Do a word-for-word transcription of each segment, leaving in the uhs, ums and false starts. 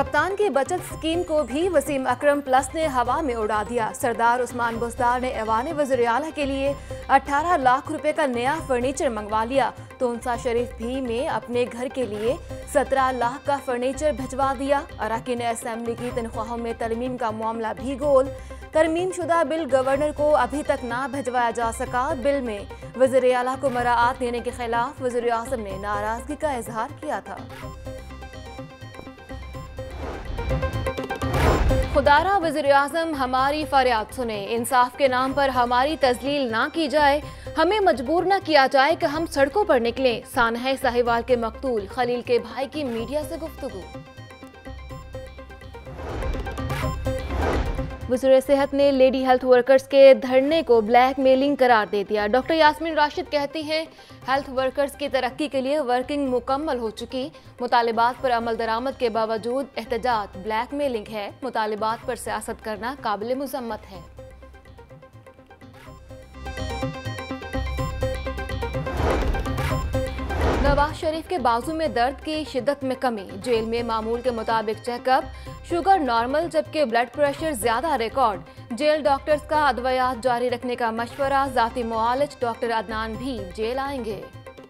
कप्तान की बचत स्कीम को भी वसीम अकरम प्लस ने हवा में उड़ा दिया। सरदार उस्मान बुज़दार ने ऐवान वज़ीर आला के लिए अठारह लाख रुपए का नया फर्नीचर मंगवा लिया तो उनसा शरीफ भी में अपने घर के लिए सत्रह लाख का फर्नीचर भिजवा दिया। अरकान असेंबली की तनख्वाहों में तरमीम का मामला भी गोल। तरमीम शुदा बिल गवर्नर को अभी तक ना भिजवाया जा सका। बिल में वज़ीर आला को मराआत देने के खिलाफ वज़ीर आज़म ने नाराजगी का इजहार किया था। खुदारा वज़ीर आज़म हमारी फरियाद सुने, इंसाफ के नाम पर हमारी तजलील ना की जाए, हमें मजबूर ना किया जाए कि हम सड़कों पर निकलें। सानहा साहिवाल के मकतूल खलील के भाई की मीडिया से गुफ्तगू। वज़ीर सेहत ने लेडी हेल्थ वर्कर्स के धरने को ब्लैकमेलिंग करार दे दिया। डॉक्टर यास्मीन राशिद कहती हैं हेल्थ वर्कर्स की तरक्की के लिए वर्किंग मुकम्मल हो चुकी, मुतालिबात पर अमल दरामद के बावजूद एहतजाज ब्लैकमेलिंग है, मुतालिबात पर सियासत करना काबिल मुज़म्मत है। नवाज शरीफ के बाजू में दर्द की शिद्दत में कमी, जेल में मामूल के मुताबिक चेकअप, शुगर नॉर्मल जबकि ब्लड प्रेशर ज्यादा रिकॉर्ड। जेल डॉक्टर्स का अदवियात जारी रखने का मशवरा, जाती मुआलिज डॉक्टर अदनान भी जेल आएंगे।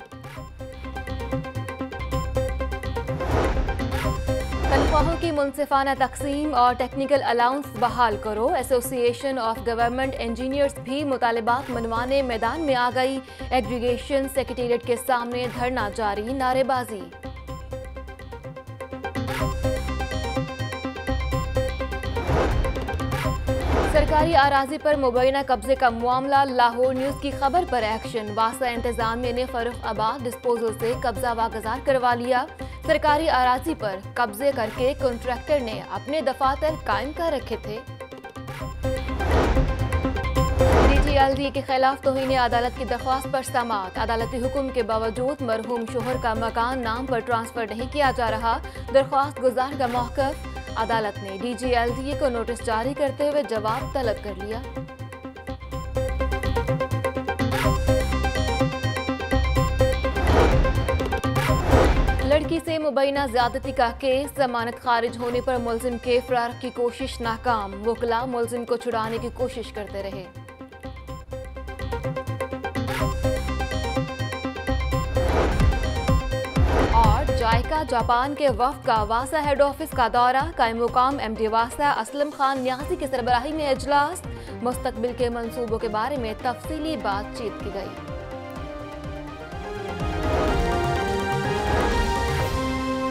तनख्वाहों की मुनसिफाना तकसीम और टेक्निकल अलाउंस बहाल करो, एसोसिएशन ऑफ गवर्नमेंट इंजीनियर्स भी मुतालिबात मनवाने मैदान में आ गई। एग्रीगेशन सेक्रेटेरिएट के सामने धरना जारी, नारेबाजी। सरकारी अराजी पर मुबैना कब्जे का मामला, लाहौर न्यूज की खबर पर एक्शन। वासा इंतजामिया ने फर्रुखाबाद डिस्पोजल से कब्जा वागुजार करवा लिया। सरकारी अराजी पर कब्जे करके कॉन्ट्रैक्टर ने अपने दफातर कायम कर रखे थे। डीजीएलडी के खिलाफ तौहीन अदालत की दरख्वास्त पर समाअत, अदालती हुक्म के बावजूद मरहूम शोहर का मकान नाम पर ट्रांसफर नहीं किया जा रहा, दरख्वास्त गुजार का मौक़िफ़। अदालत ने डीजीएलडी को नोटिस जारी करते हुए जवाब तलब कर लिया। लड़की से मुबैना ज्यादती का केस, जमानत खारिज होने पर मुलजिम के फरार की कोशिश नाकाम, वकला मुलजिम को छुड़ाने की कोशिश करते रहे। और जायका जापान के वफ्द का वासा हेड ऑफिस का दौरा, कायम मुकाम एमडी वासा असलम खान न्यासी की सरबराही में इजलास, मुस्तकबिल के मंसूबों के बारे में तफसीली बातचीत की गई।